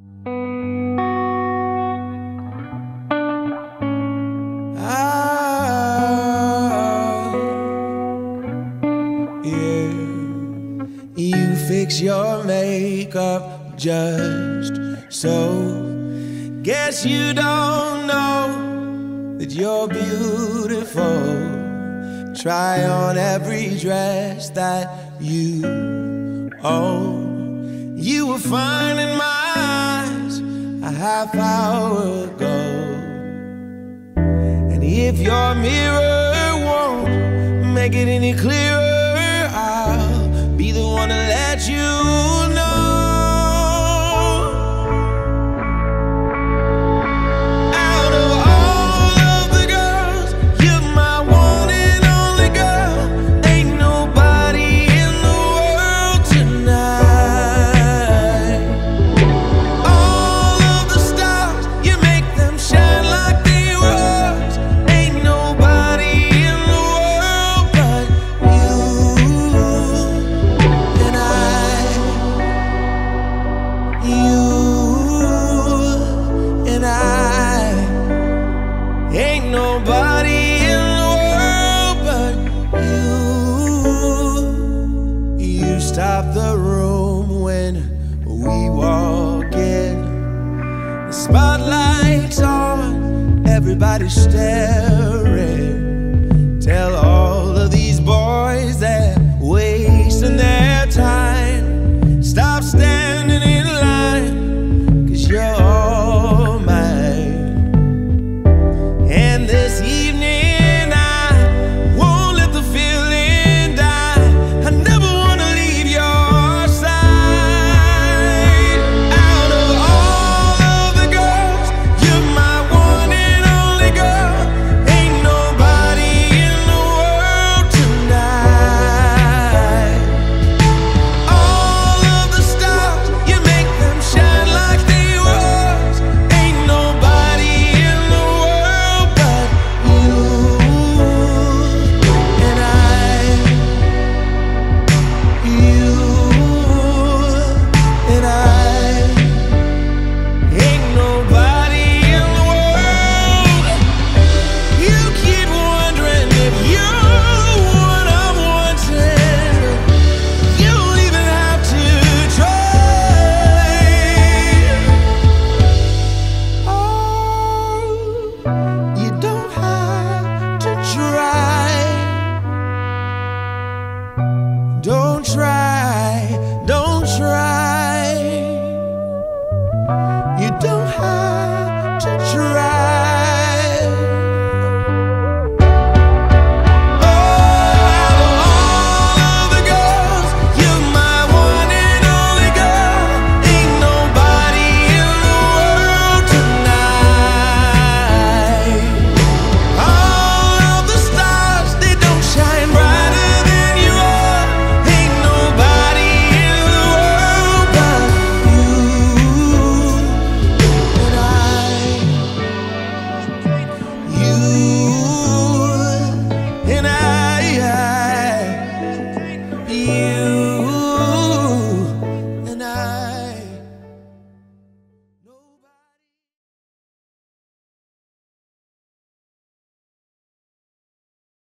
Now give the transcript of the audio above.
Yeah, you fix your makeup just so. Guess you don't know that you're beautiful. Try on every dress that you own. You were fine in my eyes a half hour ago. And if your mirror won't make it any clearer, I'll be the one to let you know. Out of all of the girls, you're my one and only girl. Ain't nobody in the world tonight. All of the stars, you make them shine like they were ours. Ain't nobody in the world but you and I. You and I. Ain't nobody in the world but you. You stop the room when we walk in. The spotlight's on, everybody's staring.